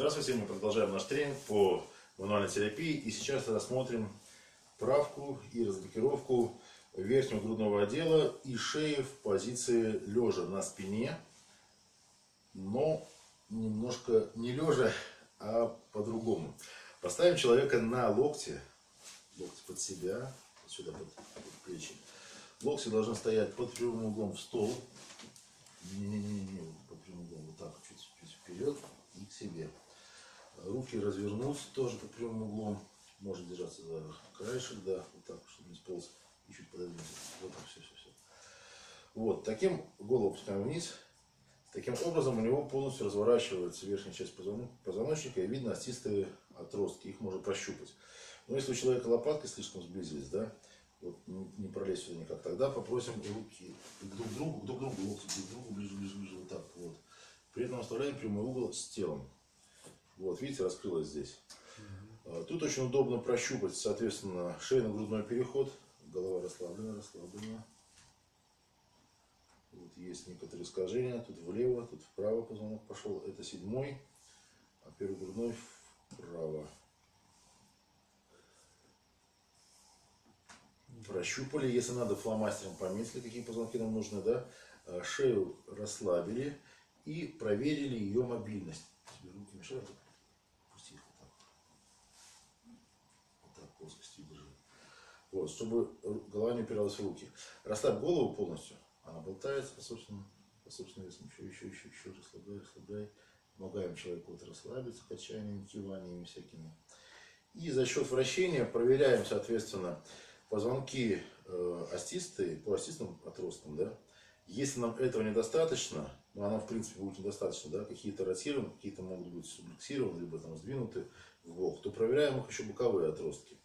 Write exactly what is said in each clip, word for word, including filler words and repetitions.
Здравствуйте, мы продолжаем наш тренинг по мануальной терапии. И сейчас рассмотрим правку и разблокировку верхнего грудного отдела и шеи в позиции лежа на спине, но немножко не лежа, а по-другому. Поставим человека на локти, локти под себя, вот сюда под, под плечи. Локти должны стоять под прямым углом в стол. Не-не-не, под прямым углом, вот так, чуть-чуть вперед и к себе. Руки развернуть тоже под прямым углом. Можно держаться за краешек, да, вот так, чтобы не сполз, и чуть пододвинуться. Вот так, все, все, все. Вот, таким голову опускаем вниз. Таким образом у него полностью разворачивается верхняя часть позвоночника, и видно остистые отростки, их можно прощупать. Но если у человека лопатки слишком сблизились, да, вот не пролезть сюда никак, тогда попросим руки друг к другу, друг к другу, локти друг к другу, ближе, ближе, ближе, вот так вот. При этом оставляем прямой угол с телом. Вот, видите, раскрылось здесь. Тут очень удобно прощупать, соответственно, шейно-грудной переход. Голова расслаблена, расслаблена. Вот есть некоторые искажения. Тут влево, тут вправо позвонок пошел. Это седьмой, а первый грудной вправо. Прощупали, если надо, фломастером пометили, какие позвонки нам нужны, да. Шею расслабили и проверили ее мобильность. Тебе руки мешают? Пусти их вот так. Вот так плоскостью держи. Вот, чтобы голова не упиралась в руки. Расслабь голову полностью. Она болтается по собственному, по собственному весу. Еще, еще, еще, еще. Расслабляй, расслабляй. Помогаем человеку вот расслабиться, качаниями, киваниями всякими. И за счет вращения проверяем, соответственно, позвонки э, остистые, по остистым отросткам, да. Если нам этого недостаточно, ну, она в принципе будет недостаточно, да, какие-то ротированы, какие-то могут быть сублюксированы, либо там сдвинуты в бок, то проверяем их еще боковые отростки.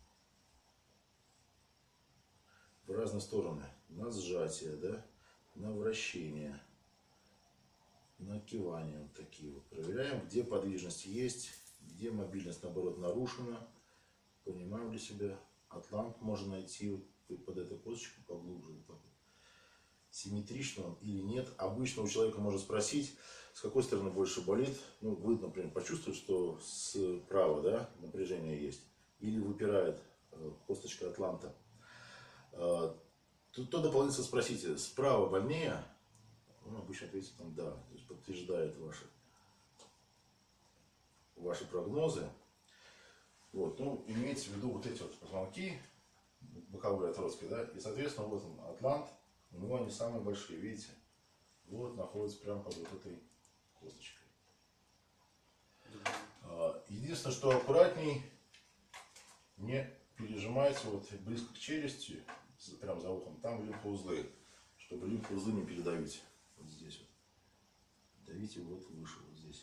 В разные стороны. На сжатие, да, на вращение, на кивание. Вот такие вот. Проверяем, где подвижность есть, где мобильность, наоборот, нарушена. Понимаем для себя. Атлант можно найти вот под этой косточкой поглубже. Вот так вот. Симметрично он или нет. Обычно у человека можно спросить, с какой стороны больше болит. Ну, вы, например, почувствуете, что справа, да, напряжение есть. Или выпирает косточка атланта. Тут то дополнительно спросите, справа больнее? Он обычно ответит там да. То есть подтверждает ваши, ваши прогнозы. Вот, ну, имейте в виду вот эти вот позвонки, боковые отростки, да, и, соответственно, вот он, атлант, у него они самые большие, видите, вот находится прямо под вот этой косточкой. Единственное, что аккуратней, не пережимайте вот близко к челюсти, прямо за ухом, там лимфоузлы, чтобы лимфоузлы не передавить, вот здесь вот, давите вот выше, вот здесь.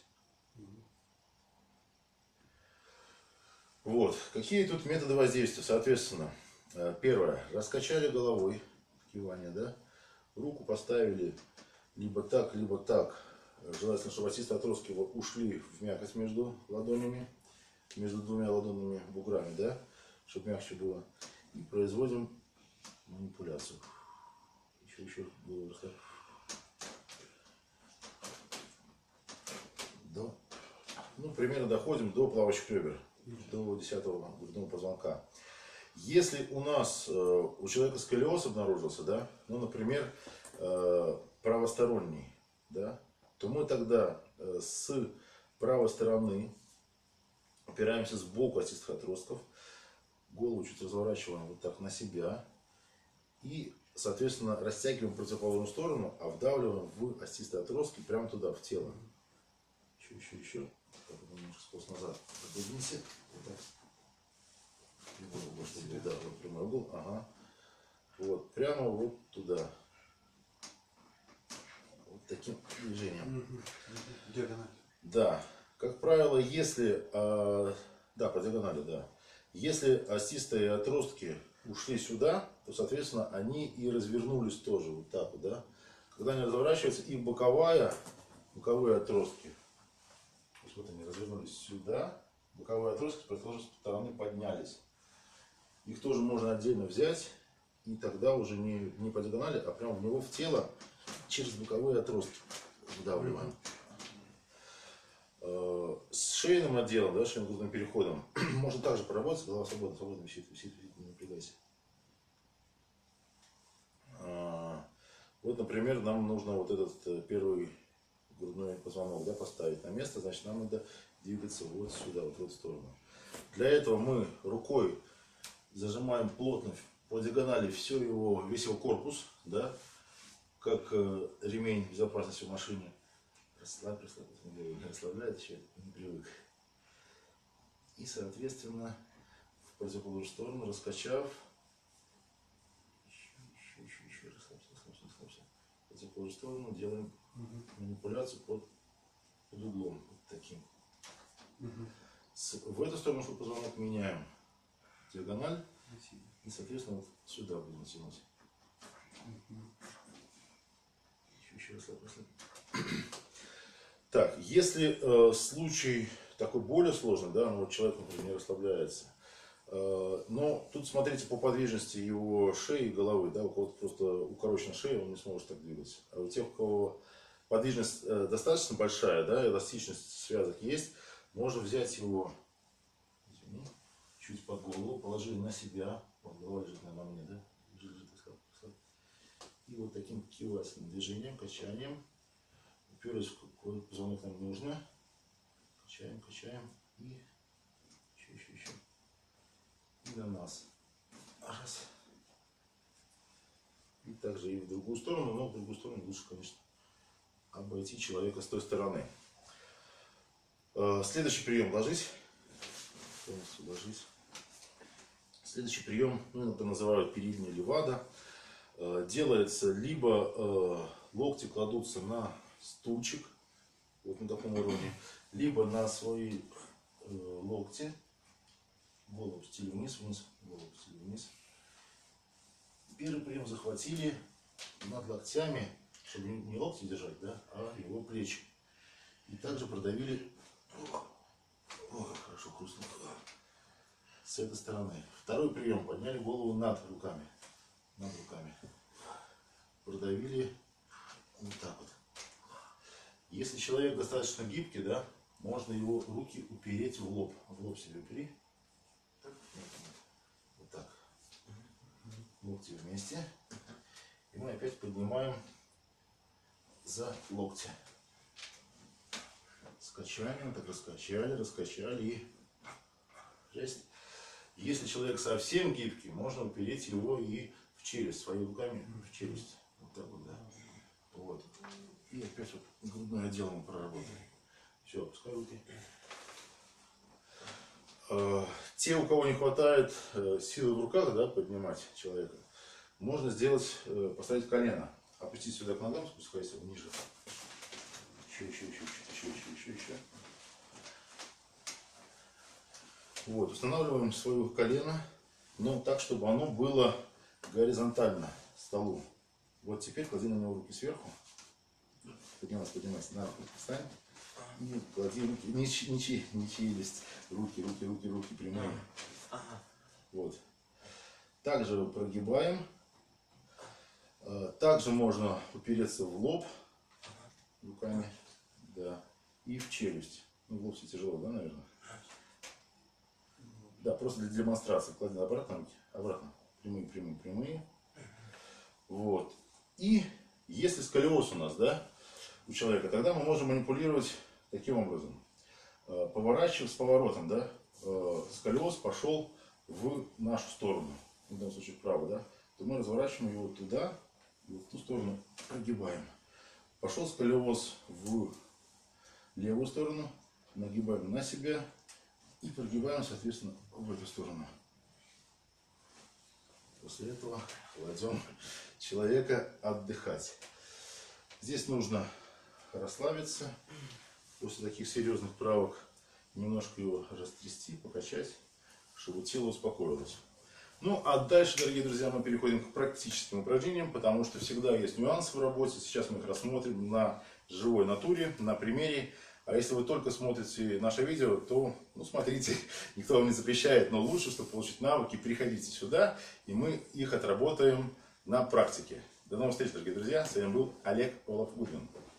Вот, какие тут методы воздействия, соответственно, первое, раскачали головой, кивание, да, руку поставили либо так, либо так, желательно, чтобы остистые отростки ушли в мякоть между ладонями, между двумя ладонными буграми, да, чтобы мягче было, и производим манипуляцию. Еще, еще голову расслабь. До, ну, примерно доходим до плавающих ребер. До десятого грудного позвонка. Если у нас э, у человека сколиоз обнаружился, да, ну, например, э, правосторонний, да, то мы тогда э, с правой стороны опираемся сбоку остистых отростков, голову чуть разворачиваем вот так на себя и, соответственно, растягиваем в противоположную сторону, а вдавливаем в остистые отростки прямо туда, в тело. Еще, еще, еще. Так, немножко сполз назад. Подвинься. Вот так. Прямой угол, чтобы, да, вот прямой угол. Ага. Вот, прямо вот туда. Вот таким движением. Диагональ. Да. Как правило, если... А, да, по диагонали, да. Если остистые отростки ушли сюда, то, соответственно, они и развернулись тоже. Вот так вот, да. Когда они разворачиваются, и боковая, боковые отростки. Вот они развернулись сюда, боковые отростки с противоположной стороны поднялись. Их тоже можно отдельно взять, и тогда уже не, не по диагонали, а прямо в него в тело через боковые отростки вдавливаем. С шейным отделом, да, шейно-грудным переходом можно также поработать. Голова свободно, свободно висит, висит, висит, не напрягайся. А, вот, например, нам нужно вот этот первый грудной позвонок, да, поставить на место, значит, нам надо двигаться вот сюда, вот в эту сторону. Для этого мы рукой зажимаем плотно по диагонали все его, весь его корпус, да, как э, ремень безопасности в машине. Расслабь, расслабь, не расслабляет, еще не привык. И, соответственно, в противоположную сторону, раскачав, еще, еще, еще, еще, расслабься, расслабься, расслабься. В противоположную сторону делаем угу. манипуляцию под, под углом, вот таким. Угу. С, в эту сторону, чтобы позвонок, меняем диагональ. И, соответственно, вот сюда будем тянуть. Угу. Еще, еще расслабь, расслабь. Так, если э, случай такой более сложный, да, ну, вот человек, например, не расслабляется, э, но тут смотрите по подвижности его шеи и головы, да, у кого-то просто укорочена шея, он не сможет так двигаться. А у тех, у кого подвижность э, достаточно большая, да, эластичность связок есть, можно взять его, извини, чуть под голову, положили на себя, вот, голова лежит, наверное, на мне, да, лежит, лежит, и вот таким кивательным движением, качанием, уперлись в какой позвонок нам нужно, качаем, качаем, и еще, еще, еще, и на нас, раз, и также и в другую сторону, но в другую сторону лучше, конечно, обойти человека с той стороны. Следующий прием, ложись, полностью ложись. Следующий прием, ну, это называют передняя левада, делается либо локти кладутся на стульчик, вот на таком уровне, либо на свои э, локти, голову стили вниз, вниз, голову стили вниз. Первый прием захватили над локтями, чтобы не локти держать, да, а его плечи. И также продавили, о, о, хорошо хрустнуло, с этой стороны. Второй прием, подняли голову над руками, над руками, продавили вот так вот. Если человек достаточно гибкий, да, можно его руки упереть в лоб. В лоб себе упери. Вот так. Локти вместе. И мы опять поднимаем за локти. Скачаем, так раскачали, раскачали и жесть. Если человек совсем гибкий, можно упереть его и в челюсть, своими руками в челюсть. Вот так вот, да. Вот. И опять вот грудное отдел мы проработали. Все, опускай руки. Те, у кого не хватает силы в руках, да, поднимать человека, можно сделать, поставить колено, опустить сюда к ногам, спускайся ниже. Еще, еще, еще, еще, еще, еще, еще. Вот, устанавливаем свое колено, но так, чтобы оно было горизонтально столу. Вот теперь клади на него руки сверху. Поднимайся, поднимайся, на руку встань. И клади руки, не, не, не челюсть, руки, руки, руки, руки прямые. Вот. Также прогибаем. Также можно упереться в лоб руками, да, и в челюсть. Ну, в лоб все тяжело, да, наверное? Да, просто для демонстрации. Клади обратно руки, обратно. Прямые, прямые, прямые. Вот. И если сколиоз у нас, да, у человека, тогда мы можем манипулировать таким образом. Поворачивая с поворотом, да, сколиоз пошел в нашу сторону, в данном случае вправо, да, то мы разворачиваем его туда и в ту сторону прогибаем. Пошел сколиоз в левую сторону, нагибаем на себя и прогибаем, соответственно, в эту сторону. После этого кладем человека отдыхать. Здесь нужно расслабиться. После таких серьезных правок немножко его растрясти, покачать, чтобы тело успокоилось. Ну, а дальше, дорогие друзья, мы переходим к практическим упражнениям, потому что всегда есть нюансы в работе. Сейчас мы их рассмотрим на живой натуре, на примере. А если вы только смотрите наше видео, то, ну, смотрите, никто вам не запрещает, но лучше, чтобы получить навыки, приходите сюда, и мы их отработаем на практике. До новых встреч, дорогие друзья. С вами был Олег Олаф Гудвин.